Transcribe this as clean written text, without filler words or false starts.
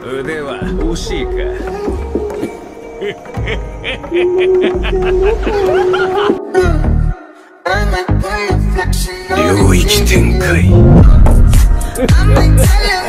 腕は惜しいか。領域展開。